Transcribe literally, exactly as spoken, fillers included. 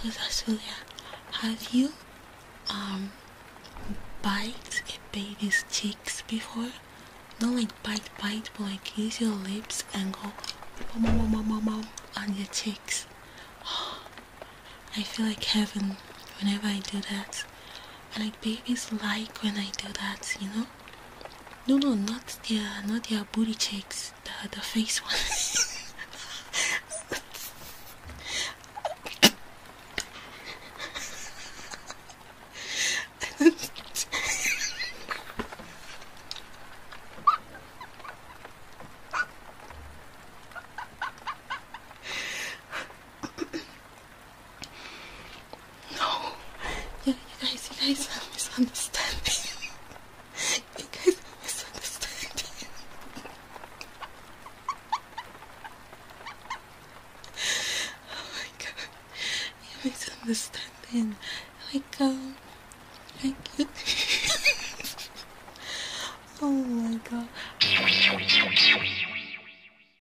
because Asulia, have you um bite a baby's cheeks before? Not like bite bite, but like use your lips and go mom mom mom mom mom on your cheeks. I feel like heaven whenever I do that. And like babies like when I do that, you know? No no not their not their booty cheeks, the the face one. Yeah, you guys, you guys are misunderstanding. You guys are misunderstanding. Oh my god, you're misunderstanding. Like, um, like, oh my god.